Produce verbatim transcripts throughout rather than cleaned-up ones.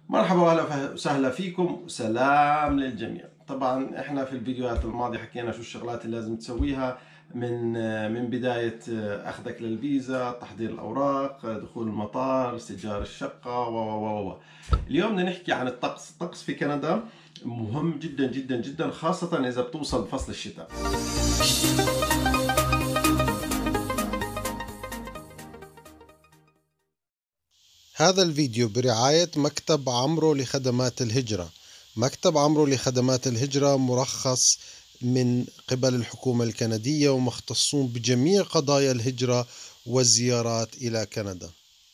مرحبا واهلا وسهلا فيكم وسلام للجميع. طبعا احنا في الفيديوهات الماضية حكينا شو الشغلات اللي لازم تسويها من من بداية اخذك للفيزا، تحضير الاوراق، دخول المطار، استئجار الشقة و و و اليوم بدنا نحكي عن الطقس. الطقس في كندا مهم جدا جدا جدا، خاصة اذا بتوصل فصل الشتاء. هذا الفيديو برعاية مكتب عمرو لخدمات الهجرة. مكتب عمرو لخدمات الهجرة مرخص من قبل الحكومة الكندية ومختصون بجميع قضايا الهجرة والزيارات إلى كندا.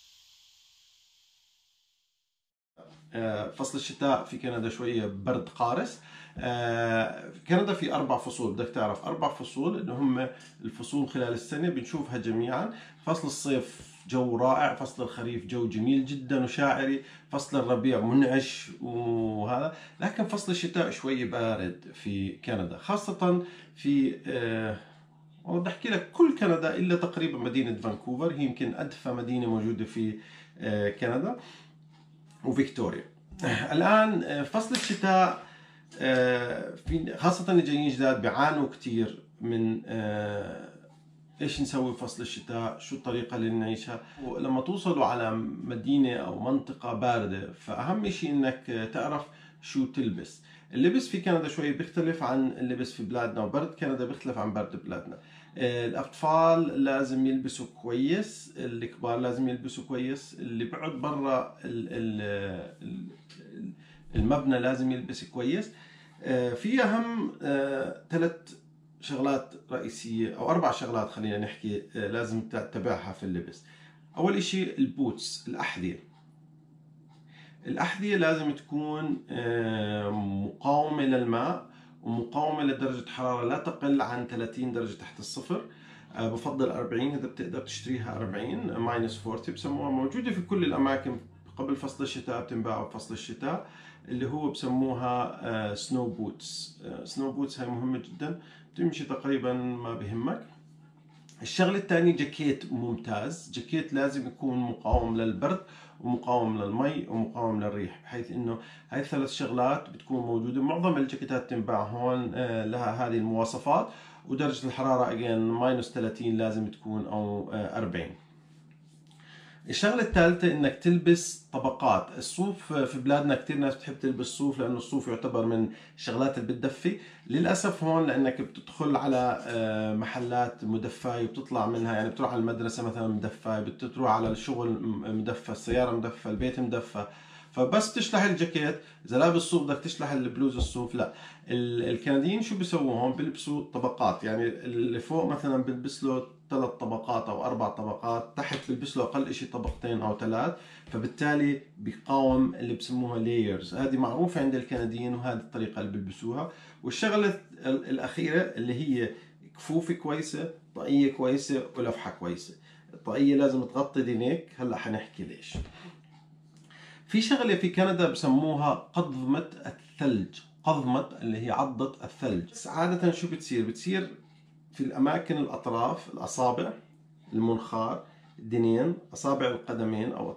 فصل الشتاء في كندا شوية برد قارس. كندا في أربع فصول، بدك تعرف أربع فصول اللي هم الفصول خلال السنة بنشوفها جميعا. فصل الصيف جو رائع، فصل الخريف جو جميل جدا وشاعري، فصل الربيع منعش وهذا، لكن فصل الشتاء شوي بارد في كندا، خاصة في أه بدي احكي لك كل كندا الا تقريبا مدينة فانكوفر، هي يمكن ادفى مدينة موجودة في أه كندا، وفيكتوريا. الآن فصل الشتاء في خاصة اللي جايين جداد بيعانوا كثير من ايش نسوي بفصل الشتاء، شو الطريقة اللي نعيشها. ولما توصلوا على مدينة او منطقة باردة فاهم شيء انك تعرف شو تلبس. اللبس في كندا شوي بيختلف عن اللبس في بلادنا، وبرد كندا بيختلف عن برد بلادنا. الأطفال لازم يلبسوا كويس، الكبار لازم يلبسوا كويس، اللي بيقعد برا المبنى لازم يلبس كويس. في أهم ثلاث شغلات رئيسية أو أربع شغلات خلينا نحكي لازم تتبعها في اللبس. أول إشي البوتس، الأحذية. الأحذية لازم تكون مقاومة للماء ومقاومة لدرجة حرارة لا تقل عن ثلاثين درجة تحت الصفر. بفضل أربعين، إذا بتقدر تشتريها أربعين ماينس أربعين بسموها، موجودة في كل الأماكن قبل فصل الشتاء، بتنباع بفصل الشتاء، اللي هو بسموها سنو بوتس. سنو بوتس هاي مهمة جدا، بتمشي تقريبا ما بهمك. الشغلة الثانية جاكيت ممتاز، جاكيت لازم يكون مقاوم للبرد ومقاوم للمي ومقاوم للريح، بحيث انه هاي الثلاث شغلات بتكون موجودة. معظم الجاكيتات تنباع هون لها هذه المواصفات، ودرجة الحرارة اجين ماينس ثلاثين لازم تكون او أربعين. الشغلة الثالثة انك تلبس طبقات. الصوف في بلادنا كثير ناس بتحب تلبس صوف لانه الصوف يعتبر من الشغلات اللي بتدفي. للاسف هون لانك بتدخل على محلات مدفاية وبتطلع منها، يعني بتروح على المدرسة مثلا مدفاية، بتروح على الشغل مدفى، السيارة مدفى، البيت مدفى، فبس تشلح الجاكيت. اذا لابس صوف بدك تشلح البلوز الصوف، لا. الكنديين شو بيسووا هون؟ بيلبسوا طبقات، يعني اللي فوق مثلا بيلبس له ثلاث طبقات او اربع طبقات، تحت بيلبس له اقل شيء طبقتين او ثلاث، فبالتالي بيقاوم اللي بسموها لايرز. هذه معروفه عند الكنديين وهذه الطريقه اللي بيلبسوها. والشغله الاخيره اللي هي كفوف كويسه، طاقيه كويسه، ولفحه كويسه. الطاقيه لازم تغطي دينيك، هلا حنحكي ليش. في شغله في كندا بسموها قضمه الثلج. قضمه اللي هي عضه الثلج. عاده شو بتصير؟ بتصير في الأماكن الأطراف، الأصابع، المنخار، الدنين، أصابع القدمين أو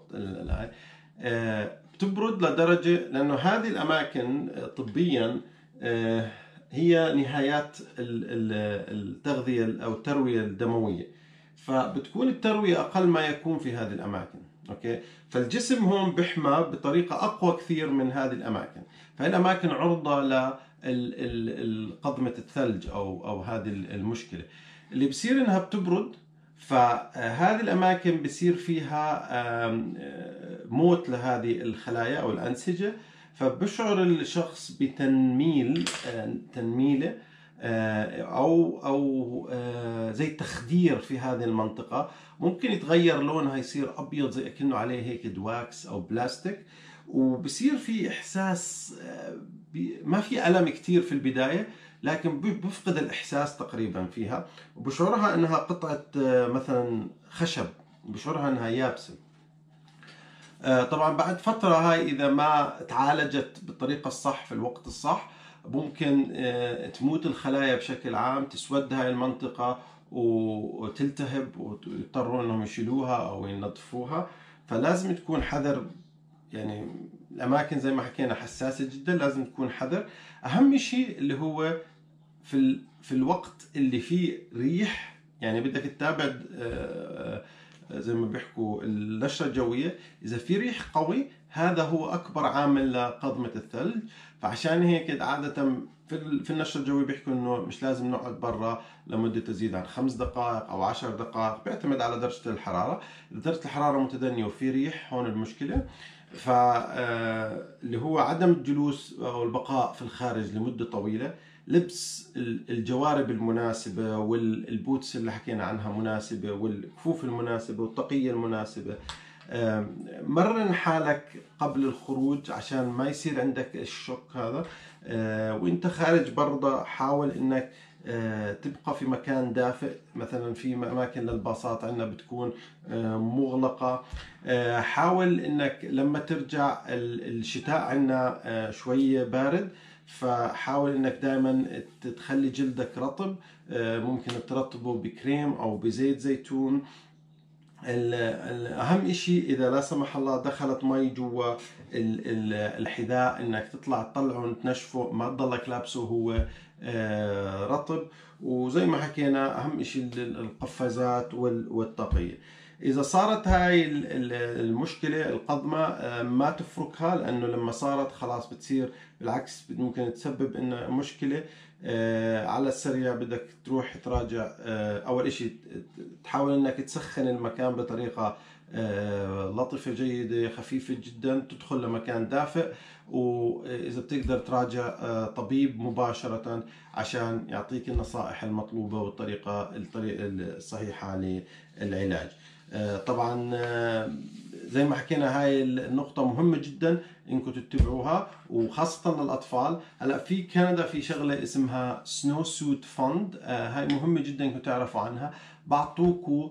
بتبرد لدرجة، لأنه هذه الأماكن طبيا هي نهايات التغذية أو التروية الدموية، فبتكون التروية أقل ما يكون في هذه الأماكن. أوكي، فالجسم هون بيحمى بطريقة أقوى كثير من هذه الأماكن، فهي الأماكن عرضة لقضمة الثلج أو أو هذه المشكلة اللي بصير إنها بتبرد. فهذه الأماكن بصير فيها موت لهذه الخلايا أو الأنسجة، فبشعر الشخص بتنميل، تنميله او او زي تخدير في هذه المنطقه. ممكن يتغير لونها، يصير ابيض زي كأنه عليه هيك دواكس او بلاستيك، وبصير في احساس، ما في الم كثير في البدايه، لكن بفقد الاحساس تقريبا فيها، وبشعرها انها قطعه مثلا خشب، بشعرها انها يابسه. طبعا بعد فتره هاي اذا ما تعالجت بالطريقه الصح في الوقت الصح ممكن تموت الخلايا بشكل عام، تسود هاي المنطقة وتلتهب ويضطروا انهم يشيلوها او ينظفوها. فلازم تكون حذر، يعني الأماكن زي ما حكينا حساسة جدا، لازم تكون حذر. أهم شيء اللي هو في ال... في الوقت اللي فيه ريح، يعني بدك تتابع زي ما بيحكوا النشرة الجوية. إذا في ريح قوي هذا هو أكبر عامل لقضمة الثلج. فعشان هيك عادة في النشرة الجوية بيحكوا إنه مش لازم نقعد برا لمدة تزيد عن خمس دقائق أو عشر دقائق، بيعتمد على درجة الحرارة. إذا درجة الحرارة متدنية وفي ريح هون المشكلة. فاللي هو عدم الجلوس أو البقاء في الخارج لمدة طويلة، لبس الجوارب المناسبة والبوتس اللي حكينا عنها مناسبة والكفوف المناسبة والطاقية المناسبة. مرن حالك قبل الخروج عشان ما يصير عندك الشوك هذا. وانت خارج برضه حاول انك تبقى في مكان دافئ، مثلا في اماكن للباصات عندنا بتكون مغلقة. حاول انك لما ترجع، الشتاء عندنا شوية بارد، فحاول انك دائما تخلي جلدك رطب. ممكن ترطبه بكريم او بزيت زيتون. الأهم إشي إذا لا سمح الله دخلت مي جوا الحذاء، إنك تطلع تطلعه تنشفه، ما تضلك لابسه هو رطب. وزي ما حكينا أهم إشي القفازات والطاقية. إذا صارت هاي المشكلة القضمة ما تفركها، لأنه لما صارت خلاص بتصير بالعكس ممكن تسبب إنه مشكلة. على السريع بدك تروح تراجع. أول إشي تحاول إنك تسخن المكان بطريقة لطيفة جيدة خفيفة جدا، تدخل لمكان دافئ. وإذا بتقدر تراجع طبيب مباشرة عشان يعطيك النصائح المطلوبة والطريقة الطريقة الصحيحة للعلاج. طبعا زي ما حكينا هاي النقطة مهمة جدا انكم تتبعوها، وخاصة للأطفال. هلا في كندا في شغلة اسمها سنو سوت فند، هاي مهمة جدا انكم تعرفوا عنها. بعطوكوا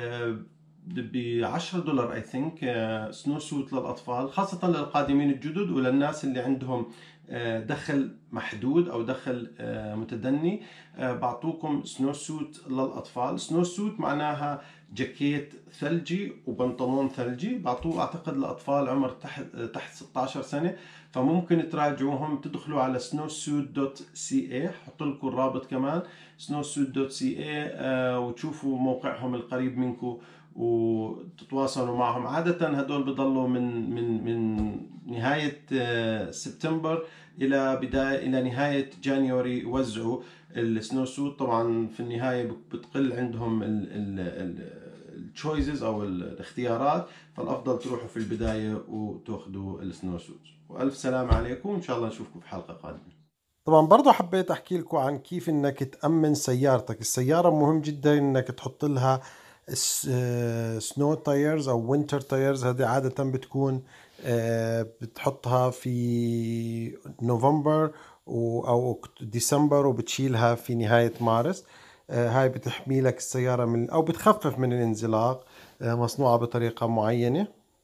ب عشرة دولار اي ثينك سنو سوت للأطفال، خاصة للقادمين الجدد وللناس اللي عندهم دخل محدود او دخل متدني. بعطوكم سنو سوت للاطفال. سنو سوت معناها جاكيت ثلجي وبنطلون ثلجي. بعطوه اعتقد لاطفال عمر تحت تحت ستة عشر سنه. فممكن تراجعوهم، تدخلوا على سنو سوت دوت سي اي، حط لكم الرابط كمان سنو سوت دوت سي اي، وتشوفوا موقعهم القريب منكم وتتواصلوا معهم. عادة هدول بضلوا من من من نهاية سبتمبر إلى بداية إلى نهاية جانيوري يوزعوا السنو سوت. طبعا في النهاية بتقل عندهم التشويزز أو الاختيارات، فالأفضل تروحوا في البداية وتاخذوا السنو سوت. وألف سلام عليكم، إن شاء الله نشوفكم في حلقة قادمة. طبعا برضو حبيت أحكي لكم عن كيف إنك تأمن سيارتك. السيارة مهم جدا إنك تحط لها سنو تايرز او وينتر تايرز. هذه عادة بتكون بتحطها في نوفمبر او ديسمبر وبتشيلها في نهاية مارس. هاي بتحمي لك السيارة من او بتخفف من الانزلاق، مصنوعة بطريقة معينة.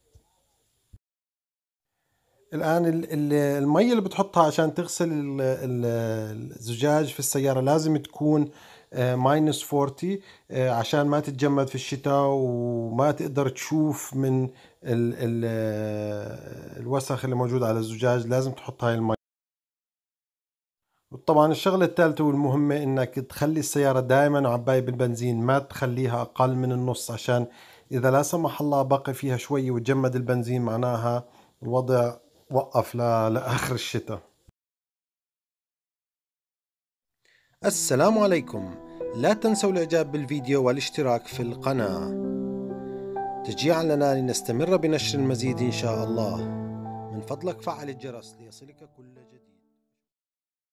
الآن المي اللي بتحطها عشان تغسل الزجاج في السيارة لازم تكون ماينس أربعين عشان ما تتجمد في الشتاء وما تقدر تشوف من ال ال الوسخ اللي موجود على الزجاج. لازم تحط هاي المي. وطبعا الشغلة الثالثة والمهمة انك تخلي السيارة دائما عباية بالبنزين، ما تخليها اقل من النص، عشان اذا لا سمح الله بقي فيها شوي وتجمد البنزين معناها الوضع وقف لآخر الشتاء. السلام عليكم، لا تنسوا الاعجاب بالفيديو والاشتراك في القناة تشجيعا لنا لنستمر بنشر المزيد ان شاء الله. من فضلك فعل الجرس ليصلك كل جديد.